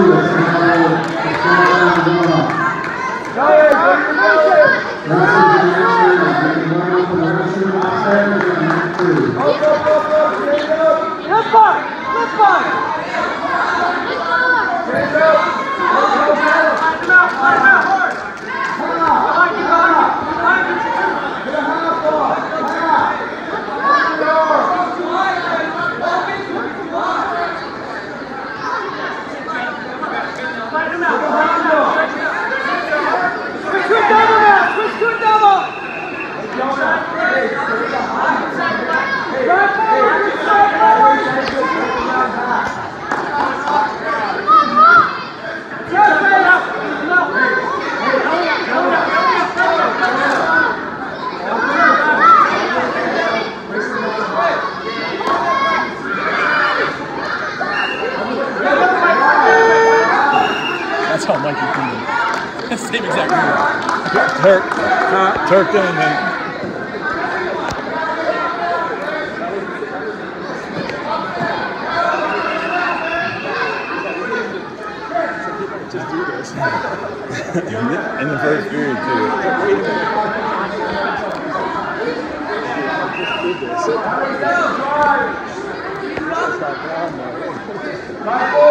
That's how Mikey did it. Same exact move. Turk in, man. Just do this. In the first period, too. Just did this.